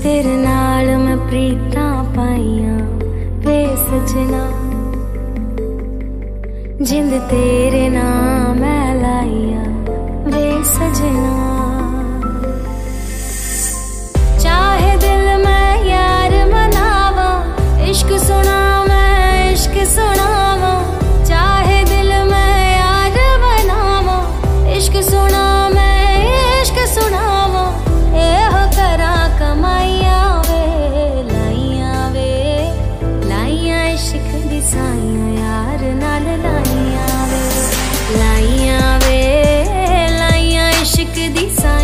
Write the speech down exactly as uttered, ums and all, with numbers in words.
तेरे नाल मैं प्रीतां पाइयां वे सजना, जिंद तेरे नाम मैं लाइया वे सजना। चाहे दिल मैं यार मनावा, इश्क सुना मैं इश्क सुनावा। चाहे दिल मैं यार बनावा, इश्क सुना मैं इश्क सुनावा। एहो करा कमाइया वे लाइया वे लाइया इश्क दी साइयां यार नाल लाइया वे लाइया वे लाइया इश्क दी साइयां।